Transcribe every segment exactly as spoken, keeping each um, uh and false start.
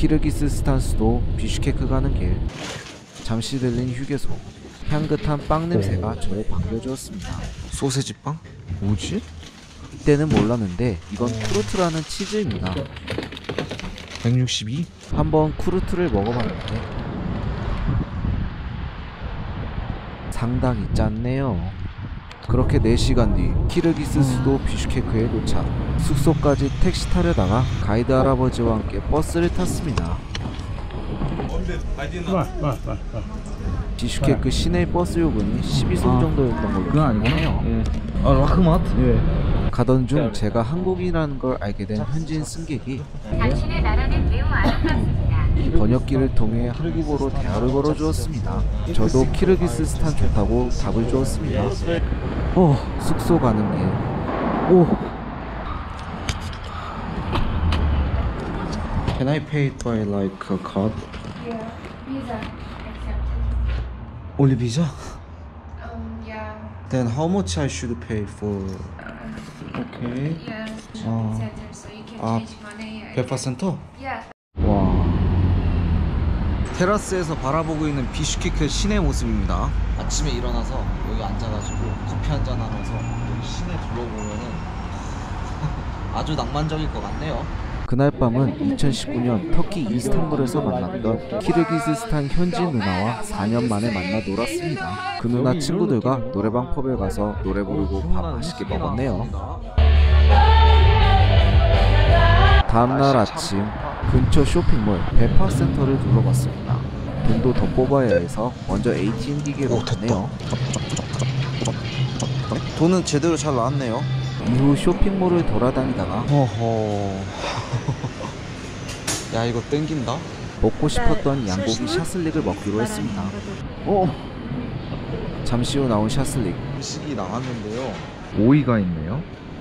키르기스스탄 수도 비슈케크 가는 길. 잠시 들린 휴게소. 향긋한 빵 냄새가 저를 반겨주었습니다. 소세지 빵? 뭐지? 이때는 몰랐는데 이건 쿠르트라는 치즈입니다. 백육십이? 한번 쿠르트를 먹어봤는데 상당히 짠네요. 그렇게 네 시간 뒤 키르기스 수도 비슈케크에 도착. 숙소까지 택시 타려다가 가이드 할아버지와 함께 버스를 탔습니다. 비슈케크 시내 버스 요금이 십이 송 정도였던 걸로 그건 아니구나. 예. 아, 라크마트? 예. 가던 중 제가 한국인이라는 걸 알게 된 현지인 승객이 당신의 나라는 매우 아름답습니다. 번역기를 통해 한국어로 대화를 걸어주었습니다. 저도 키르기스스탄 좋다고 답을 주었습니다. 오, 숙소 가는 길. 오. Can I pay it by like a card? Yeah, visa accepted. Only Visa? Um, yeah. Then how much I should pay for? Okay. Yeah. Oh. Center, so you can Ah, change money. 페파 센터? Yeah. 와. 테라스에서 바라보고 있는 비슈케크 시내 모습입니다. 아침에 일어나서 여기 앉아가지고 커피 한잔 하면서 여기 시내 둘러보면은 아주 낭만적일 것 같네요. 그날 밤은 이천십구 년 터키 이스탄불에서 만났던 키르기스스탄 현지 누나와 사 년 만에 만나 놀았습니다. 그 누나 친구들과 노래방 펍에 가서 노래 부르고 밥 맛있게 먹었네요. 다음날 아침 근처 쇼핑몰 베파센터를 둘러봤습니다. 돈도 더 뽑아야 해서 먼저 에이티엠 기계로 갔네요. 돈은 제대로 잘 나왔네요. 이후 쇼핑몰을 돌아다니다가 허허. 야, 이거 땡긴다. 먹고 싶었던 양고기 샤슬릭을 먹기로 했습니다. 어. 잠시 후 나온 샤슬릭. 음식이 나왔는데요. 오이가 있네요.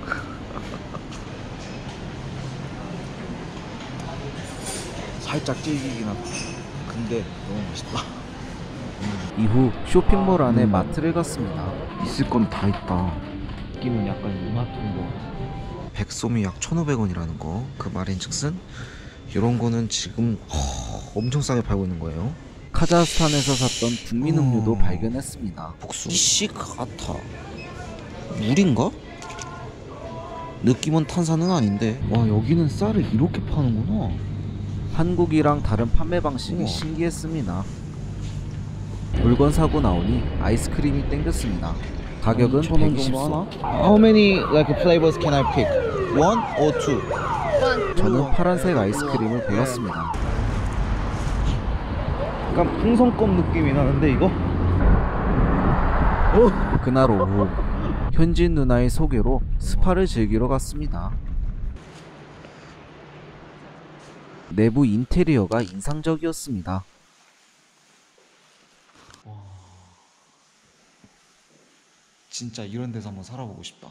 살짝 질기긴 하다. 근데 너무 맛있다. 이후 쇼핑몰 안에 마트를 갔습니다. 있을 건 다 있다. 느낌은 약간 이마트인 것 같아. 백솜이 약 천오백 원이라는 거. 그 말인즉슨 이런 거는 지금 허, 엄청 싸게 팔고 있는 거예요. 카자흐스탄에서 샀던 국민 음료도 어... 발견했습니다. 복수 시카타 물인가? 느낌은 탄산은 아닌데. 와, 여기는 쌀을 이렇게 파는구나. 한국이랑 다른 판매 방식이 우와. 신기했습니다. 물건 사고 나오니 아이스크림이 땡겼습니다. 가격은 백이십 소. How many like flavors can I pick? One or two? 저는 파란색 아이스크림을 고르었습니다. 약간 풍선껌 느낌이 나는데 이거? 오! 그날 오후 현진 누나의 소개로 스파를 즐기러 갔습니다. 내부 인테리어가 인상적이었습니다. 진짜 이런 데서 한번 살아보고 싶다.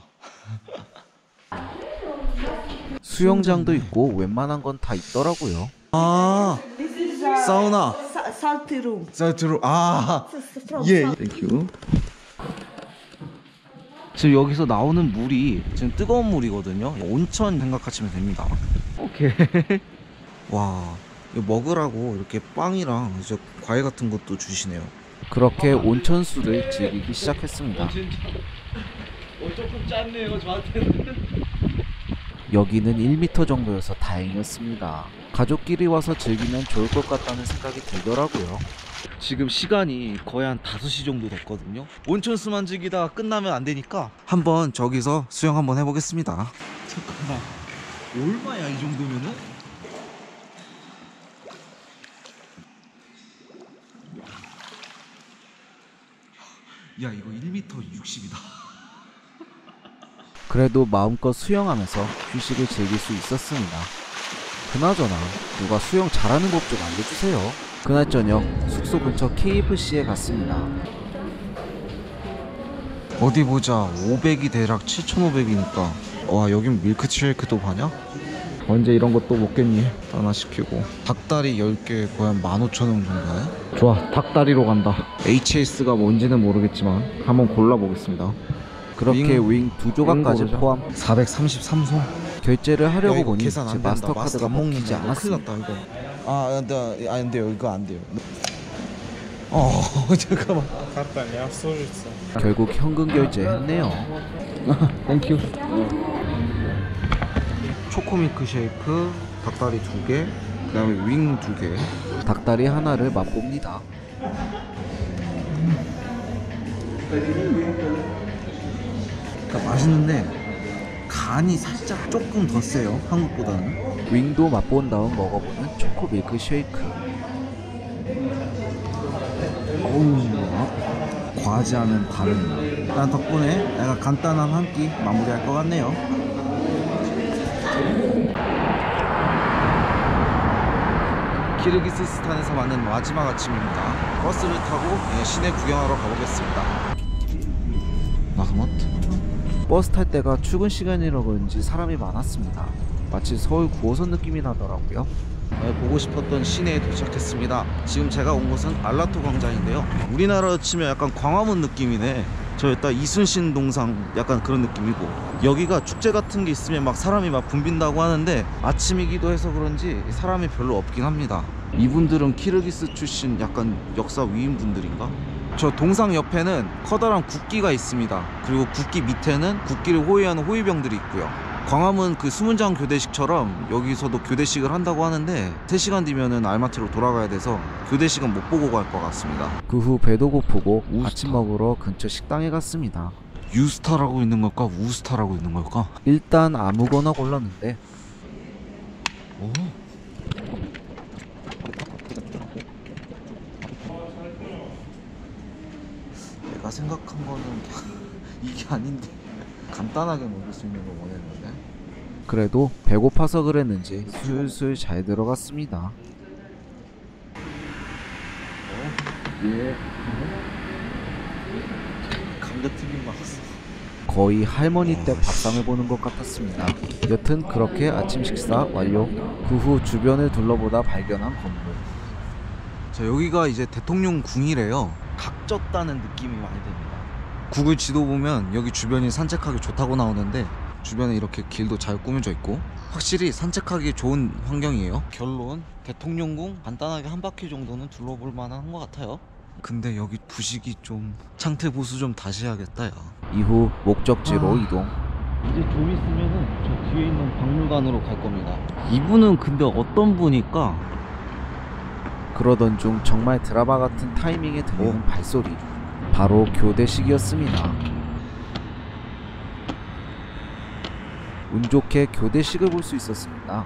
수영장도 있고 웬만한 건 다 있더라고요. 아, 사우나. Salty room. 사우트로. 아, From 예. salt. 땡큐. 지금 여기서 나오는 물이 지금 뜨거운 물이거든요. 온천 생각하시면 됩니다. 오케이. 와, 이거 먹으라고 이렇게 빵이랑 이제 과일 같은 것도 주시네요. 그렇게 온천수를 즐기기 시작했습니다. 조금 짰네요, 저한테는. 여기는 일 미터 정도여서 다행이었습니다. 가족끼리 와서 즐기면 좋을 것 같다는 생각이 들더라고요. 지금 시간이 거의 한 다섯 시 정도 됐거든요. 온천수만 즐기다가 끝나면 안 되니까 한번 저기서 수영 한번 해보겠습니다. 잠깐만, 얼마야 이 정도면은? 야, 이거 일 미터 육십이다. 그래도 마음껏 수영하면서 휴식을 즐길 수 있었습니다. 그나저나 누가 수영 잘하는 법 좀 알려주세요. 그날 저녁 숙소 근처 케이에프씨에 갔습니다. 어디 보자. 오백이 대략 칠천오백이니까 와, 여긴 밀크쉐이크도 파냐? 언제 이런 것도 먹겠니? 하나 시키고 닭다리 열 개 거의 한 만 오천 원 정도네. 좋아, 닭다리로 간다. 에이치에스가 뭔지는 모르겠지만 한번 골라보겠습니다. 그렇게 윙 두 조각까지 포함 사백삼십삼 소. 결제를 하려고 야, 이거 보니 계산 제 안 된다. 마스터카드가 마스터 안 먹히지 먹는다. 큰일 않았습니다. 났다 이거. 아, 네, 안 돼요. 이거 안 돼요. 어, 잠깐만. Карта не обслужится. 결국 현금 결제했네요. 땡큐. 초코밀크 쉐이크, 닭다리 두 개, 그다음에 윙 두 개. 닭다리 하나를 맛봅니다. 그러니까 맛있는데 간이 살짝 조금 더 세요. 한국보다는. 윙도 맛본 다음 먹어보는 초코 밀크 쉐이크. 어우, 과하지않은 다른. 일단 덕분에 내가 간단한 한 끼 마무리할 것 같네요. 키르기스스탄에서 맞는 마지막 아침입니다. 버스를 타고 시내 구경하러 가보겠습니다. 나그마트. 버스 탈 때가 출근 시간이라 그런지 사람이 많았습니다. 마치 서울 구 호선 느낌이 나더라고요. 네, 보고 싶었던 시내에 도착했습니다. 지금 제가 온 곳은 알라토 광장인데요. 우리나라로 치면 약간 광화문 느낌이네. 저 일단 이순신 동상 약간 그런 느낌이고, 여기가 축제 같은 게 있으면 막 사람이 막 붐빈다고 하는데 아침이기도 해서 그런지 사람이 별로 없긴 합니다. 이분들은 키르기스 출신 약간 역사 위인분들인가? 저 동상 옆에는 커다란 국기가 있습니다. 그리고 국기 밑에는 국기를 호위하는 호위병들이 있고요. 광화문 그 수문장 교대식처럼 여기서도 교대식을 한다고 하는데 세 시간 뒤면은 알마티로 돌아가야 돼서 교대식은 못 보고 갈 것 같습니다. 그 후 배도 고프고 우스타. 아침 먹으러 근처 식당에 갔습니다. 유스타라고 있는 걸까? 우스타라고 있는 걸까? 일단 아무거나 골랐는데 오. 내가 생각한 거는 이게 아닌데 간단하게 먹을 수 있는 거 원했는데. 그래도 배고파서 그랬는지 술술 잘 들어갔습니다. 예. 감자튀김 맛있어. 거의 할머니 댁 밥상을 보는 것 같았습니다. 여튼 그렇게 아침 식사 완료. 그 후 주변을 둘러보다 발견한 건물. 자, 여기가 이제 대통령 궁이래요. 각졌다는 느낌이 많이 듭니다. 구글 지도 보면 여기 주변이 산책하기 좋다고 나오는데 주변에 이렇게 길도 잘 꾸며져 있고 확실히 산책하기 좋은 환경이에요. 결론, 대통령궁 간단하게 한 바퀴 정도는 둘러볼 만한 것 같아요. 근데 여기 부식이 좀 창태 보수 좀 다시 해야겠다 야. 이후 목적지로 아. 이동. 이제 좀 있으면은 저 뒤에 있는 박물관으로 갈 겁니다. 이분은 근데 어떤 분일까? 그러던 중 정말 드라마 같은 타이밍에 들리는 오. 발소리. 바로 교대식이었습니다. 운 좋게 교대식을 볼 수 있었습니다.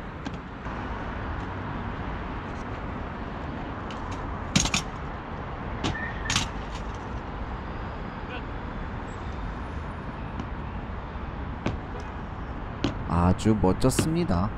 아주 멋졌습니다.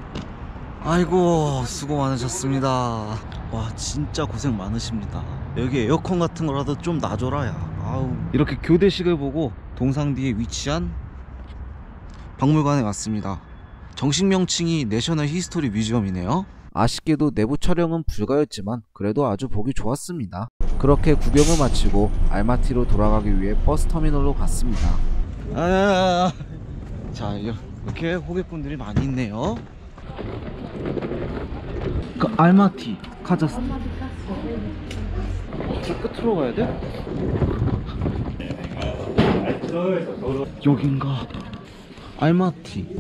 아이고 수고 많으셨습니다. 와 진짜 고생 많으십니다. 여기 에어컨 같은 거라도 좀 놔줘라 야. 아우. 이렇게 교대식을 보고 동상 뒤에 위치한 박물관에 왔습니다. 정식 명칭이 내셔널 히스토리 뮤지엄이네요. 아쉽게도 내부 촬영은 불가였지만 그래도 아주 보기 좋았습니다. 그렇게 구경을 마치고 알마티로 돌아가기 위해 버스터미널로 갔습니다. 아, 자 이렇게 호객분들이 많이 있네요. 그 알마티 카자흐스탄. 저 끝으로 가야 돼? 여긴가? 알마티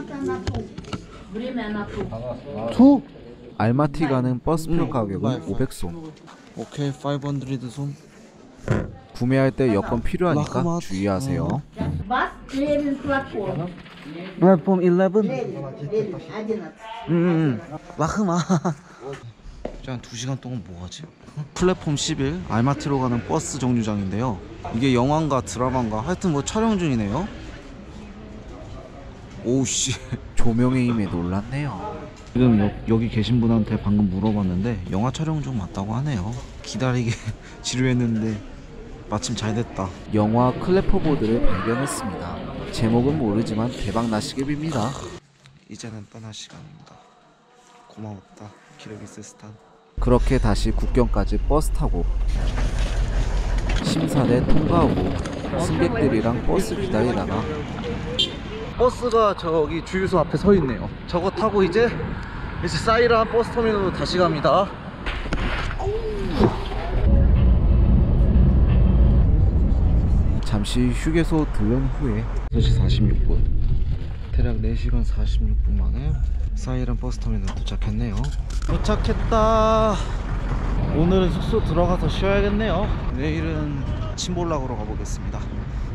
투? 알마티 가는 버스표 음, 가격은 음, 오백 송. 오케이 오백 손. 구매할 때 여권 필요하니까 라크마트. 주의하세요. Вас клеим платформу. 플랫폼 일레븐. одиннадцать. 음, 라흐마. 한 두 시간 동안 뭐 하지? 플랫폼 십일 알마티로 가는 버스 정류장인데요. 이게 영화인가 드라마인가 하여튼 뭐 촬영 중이네요. 오우씨. 조명의 힘에 놀랐네요. 지금 여, 여기 계신 분한테 방금 물어봤는데 영화 촬영 중 맞다고 하네요. 기다리게 지루했는데 마침 잘 됐다. 영화 클래퍼보드를 발견했습니다. 제목은 모르지만 대박 나시길 빕니다. 이제는 떠날 시간입니다. 고마웠다 키르기스스탄. 그렇게 다시 국경까지 버스 타고 심사대 통과하고 승객들이랑 버스 기다리다가 버스가 저기 주유소 앞에 서 있네요. 저거 타고 이제 이제 사이란 버스터미널로 다시 갑니다. 잠시 휴게소 들른 후에 여섯 시 사십육 분, 대략 네 시간 사십육 분 만에 사이란 버스터미널 도착했네요. 도착했다. 오늘은 숙소 들어가서 쉬어야겠네요. 내일은 침볼락으로 가보겠습니다.